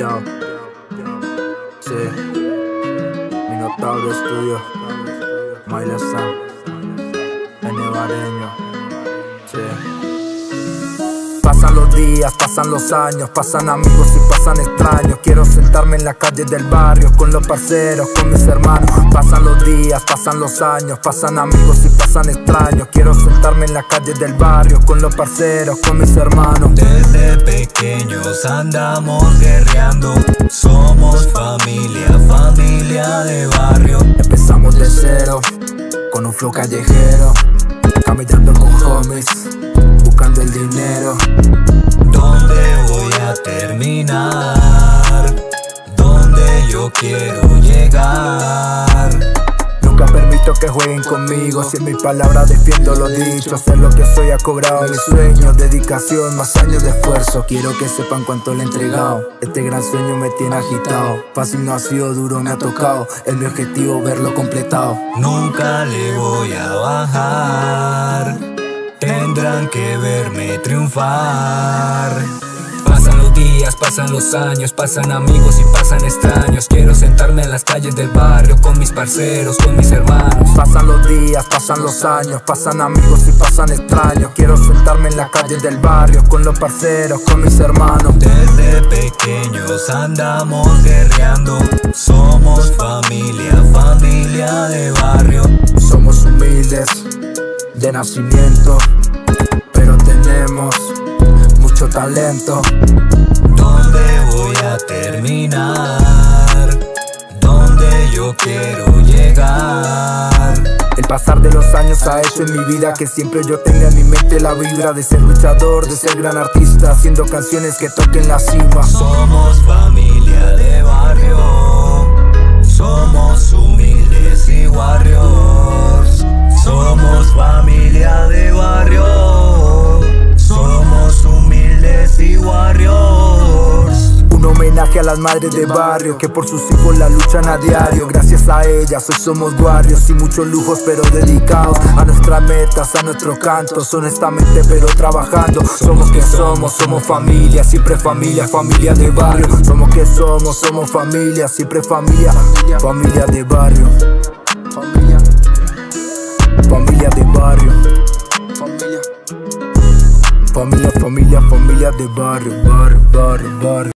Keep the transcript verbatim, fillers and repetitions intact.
Yo, sí, Minotauro Studio, Maila Sam, Enevareño, sí. Pasan los días, pasan los años, pasan amigos y pasan extraños. Quiero sentarme en la calle del barrio con los parceros, con mis hermanos. Pasan los días, pasan los años, pasan amigos y pasan extraños. Quiero sentarme en la calle del barrio con los parceros, con mis hermanos. Desde pequeños andamos guerreando, somos familia, familia de barrio. Empezamos de cero, con un flow callejero, camellando con homies, buscando el dinero. ¿Dónde voy a terminar? ¿Dónde yo quiero llegar? Nunca permito que jueguen conmigo, si en mi palabra defiendo lo dicho. Hacer lo que soy ha cobrado mis sueños, dedicación, más años de esfuerzo. Quiero que sepan cuánto le he entregado, este gran sueño me tiene agitado. Fácil no ha sido, duro me ha tocado, es mi objetivo verlo completado. Nunca le voy a bajar, tendrán que verme triunfar. Pasan los días, pasan los años, pasan amigos y pasan extraños. Quiero sentarme en las calles del barrio con mis parceros, con mis hermanos. Pasan los días, pasan los años, pasan amigos y pasan extraños. Quiero sentarme en las calles del barrio con los parceros, con mis hermanos. Desde pequeños andamos guerreando, somos familia, familia de barrio. Somos humildes de nacimiento, pero tenemos mucho talento. ¿Dónde voy a terminar? ¿Dónde yo quiero llegar? El pasar de los años ha hecho en mi vida que siempre yo tenga en mi mente la vibra de ser luchador, de ser gran artista, haciendo canciones que toquen la cima. Somos familia de barrio, somos humildes y warriors. Somos familia de barrio, somos humildes y warriors. Un homenaje a las madres de barrio que por sus hijos la luchan a diario. Gracias a ellas hoy somos warriors, sin muchos lujos pero dedicados a nuestras metas, a nuestros cantos, honestamente pero trabajando. Somos que somos, somos familia, siempre familia, familia de barrio. Somos que somos, somos familia, siempre familia, familia de barrio. Familia, familia de barrio. Familia, familia, familia de barrio, barrio, barrio, barrio.